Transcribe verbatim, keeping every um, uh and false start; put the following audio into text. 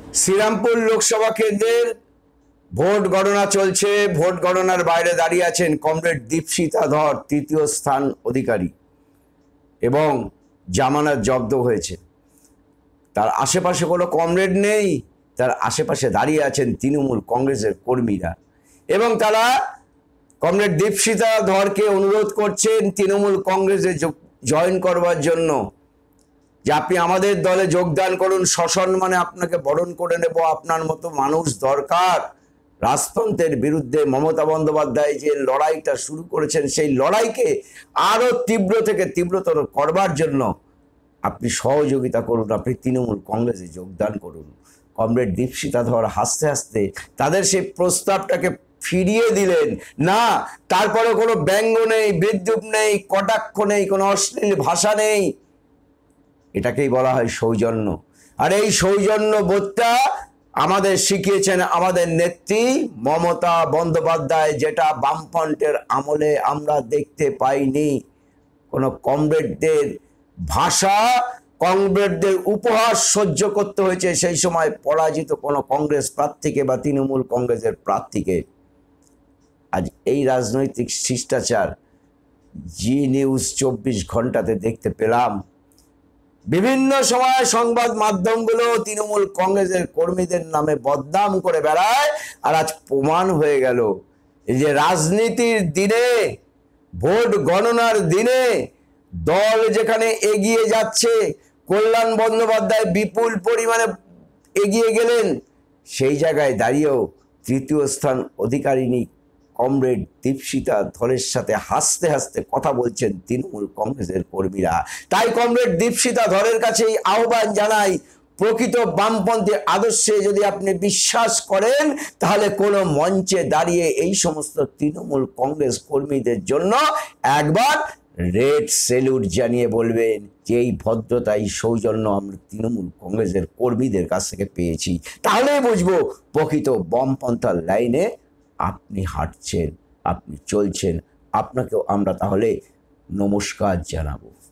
শ্রীরামপুর লোকসভা কেন্দ্রের ভোট গণনা চলছে। ভোট গণনার বাইরে দাঁড়িয়ে আছেন কমরেড দীপশিতা ধর, তৃতীয় স্থান অধিকারী, এবং জামানত জব্দ হয়েছে। তার আশেপাশে কোনো কমরেড নেই, তার আশেপাশে দাঁড়িয়ে আছেন তৃণমূল কংগ্রেসের কর্মীরা, এবং তারা কমরেড দীপশিতা ধরকে অনুরোধ করছেন তৃণমূল কংগ্রেসে জয়েন করবার জন্য, যে আপনি আমাদের দলে যোগদান করুন, সসম্মানে আপনাকে বরণ করে নেব, আপনার মতো মানুষ দরকার। রাজতন্ত্রের বিরুদ্ধে মমতা বন্দ্যোপাধ্যায় যে লড়াইটা শুরু করেছেন, সেই লড়াইকে আরো তীব্র থেকে তীব্রতর করবার জন্য আপনি সহযোগিতা করুন, আপনি তৃণমূল কংগ্রেসে যোগদান করুন। কমরেড দীপশিতা ধর হাসতে হাসতে তাদের সেই প্রস্তাবটাকে ফিরিয়ে দিলেন। না, তারপরে কোনো ব্যঙ্গ নেই, বিদ্রূপ নেই, কটাক্ষ নেই, কোনো অশ্লীল ভাষা নেই। এটাকেই বলা হয় সৌজন্য। আর এই সৌজন্য বোধটা আমাদের শিখিয়েছেন আমাদের নেত্রী মমতা বন্দ্যোপাধ্যায়, যেটা বামফ্রন্টের আমলে আমরা দেখতে পাইনি। কোনো কমরেডদের ভাষা, কমরেডদের উপহাস সহ্য করতে হয়েছে সেই সময় পরাজিত কোনো কংগ্রেস প্রার্থীকে বা তৃণমূল কংগ্রেসের প্রার্থীকে। আজ এই রাজনৈতিক শিষ্টাচার জি নিউজ চব্বিশ ঘন্টাতে দেখতে পেলাম। বিভিন্ন সময় সংবাদ মাধ্যমগুলো তৃণমূল কংগ্রেসের কর্মীদের নামে বদনাম করে বেড়ায়। আর আজ প্রমাণ হয়ে গেল এই যে রাজনীতির দিনে, ভোট গণনার দিনে দল যেখানে এগিয়ে যাচ্ছে, কল্যাণ বন্দ্যোপাধ্যায় বিপুল পরিমাণে এগিয়ে গেলেন, সেই জায়গায় দাঁড়িয়েও তৃতীয় স্থান অধিকারিণী কমরেড দীপশিতা ধরের সাথে হাসতে হাসতে কথা বলছেন তৃণমূল কংগ্রেসের কর্মীরা। তাই কমরেড দীপশিতা ধরের কাছে এই আহ্বান জানাই, প্রকৃত বামপন্থী আদর্শে যদি আপনি বিশ্বাস করেন, তাহলে কোনো মঞ্চে দাঁড়িয়ে এই সমস্ত তৃণমূল কংগ্রেস কর্মীদের জন্য একবার রেড স্যালুট জানিয়ে বলবেন যে এই ভদ্রতা, এই সৌজন্য আমরা তৃণমূল কংগ্রেসের কর্মীদের কাছ থেকে পেয়েছি। তাহলেই বুঝবো প্রকৃত বামপন্থার লাইনে আপনি হাঁটছেন, আপনি চলছেন। আপনাকেও আমরা তাহলে নমস্কার জানাবো।